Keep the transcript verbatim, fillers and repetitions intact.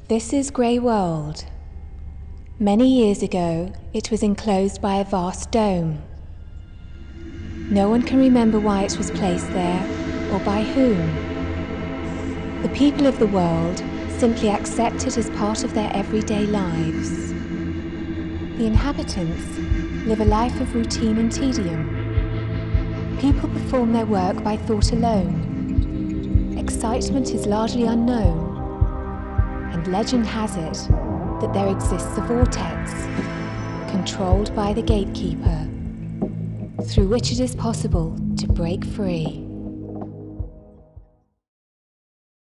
This is Grey World. Many years ago, it was enclosed by a vast dome. No one can remember why it was placed there, or by whom. The people of the world simply accept it as part of their everyday lives. The inhabitants live a life of routine and tedium. People perform their work by thought alone. Excitement is largely unknown. And legend has it that there exists a vortex, controlled by the gatekeeper, through which it is possible to break free.